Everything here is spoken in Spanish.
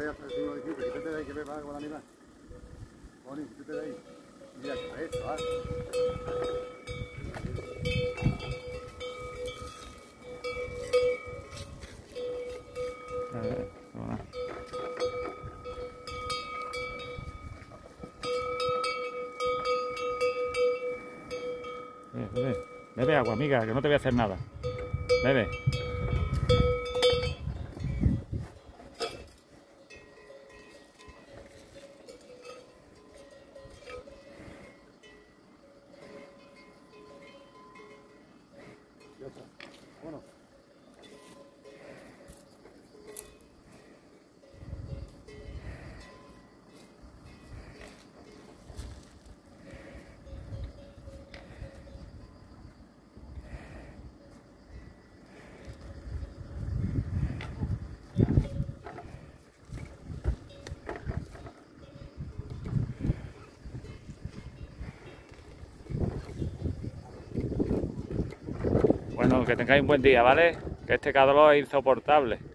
veas el signo de quítate, quítate de ahí que me va con el animal. Boni, quítate de ahí. Mira, esto, ¿ah? Bebe, bebe agua, amiga, que no te voy a hacer nada. Bebe. Ya está. Bueno. Bueno, que tengáis un buen día, ¿vale? Que este calor es insoportable.